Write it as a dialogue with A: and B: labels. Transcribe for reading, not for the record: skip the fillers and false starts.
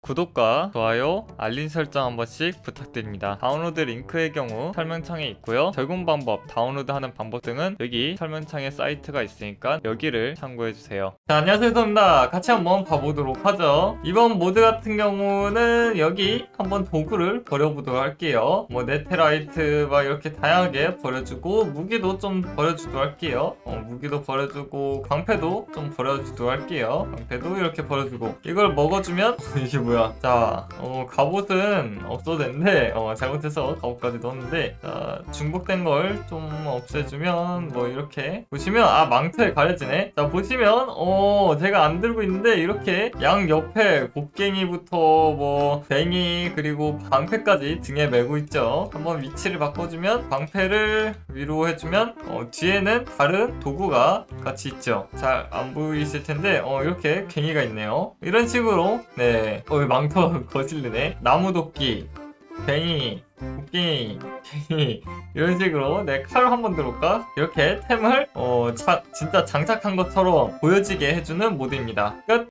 A: 구독과 좋아요, 알림 설정 한 번씩 부탁드립니다. 다운로드 링크의 경우 설명창에 있고요. 적용 방법, 다운로드하는 방법 등은 여기 설명창에 사이트가 있으니까 여기를 참고해주세요. 자, 안녕하세요, 소입니다. 같이 한번 봐보도록 하죠. 이번 모드 같은 경우는 여기 한번 도구를 버려보도록 할게요. 뭐 네테라이트 막 이렇게 다양하게 버려주고, 무기도 좀 버려주도록 할게요. 무기도 버려주고, 광패도 좀 버려주도록 할게요. 광패도 이렇게 버려주고, 이걸 먹어주면 이게 뭐야? 자, 갑옷은 없어도 되는데 잘못해서 갑옷까지 넣었는데, 자, 중복된 걸 좀 없애주면 뭐 이렇게 보시면 망토에 가려지네. 자, 보시면 제가 안 들고 있는데 이렇게 양 옆에 곡괭이부터 뭐 뱅이 그리고 방패까지 등에 메고 있죠. 한번 위치를 바꿔주면 방패를 위로 해주면 뒤에는 다른 도구가 같이 있죠. 잘 안 보이실 텐데 이렇게 괭이가 있네요. 이런 식으로 네, 망토 거슬리네. 나무도끼, 뱅이, 곡괭이, 괭이 이런 식으로 내 칼을 한번 들어볼까? 이렇게 템을 진짜 장착한 것처럼 보여지게 해주는 모드입니다. 끝!